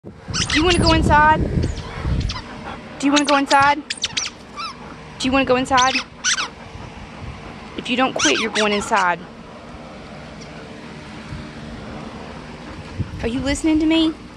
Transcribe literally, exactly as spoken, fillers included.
Do you want to go inside? Do you want to go inside? Do you want to go inside? If you don't quit, you're going inside. Are you listening to me?